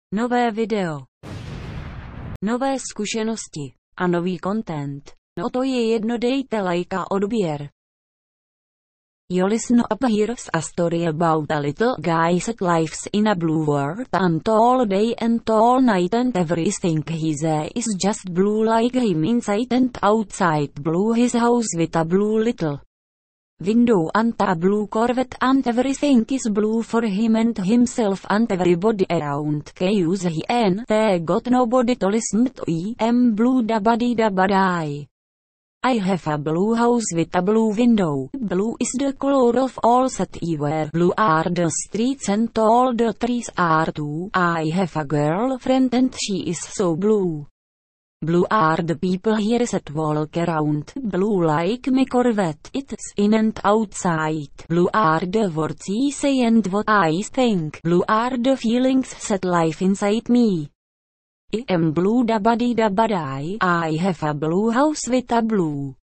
Nové video. Nové zkušenosti. A nový content. No to je jedno, dejte like a odběr. You listen up, here's a story about a little guy that lives in a blue world and all day and all night and everything he sees is just blue, like him inside and outside blue, his house with a blue little window and a blue Corvette and everything is blue for him and himself and everybody around, cause he ain't got nobody to listen to. I'm blue da buddy da buddy. I have a blue house with a blue window. Blue is the color of all that I wear. Blue are the streets and all the trees are too. I have a girlfriend and she is so blue. Blue are the people here that walk around. Blue like my Corvette, it's in and outside. Blue are the words I say and what I think. Blue are the feelings that live inside me. I am blue da buddy da buddy. I have a blue house with a blue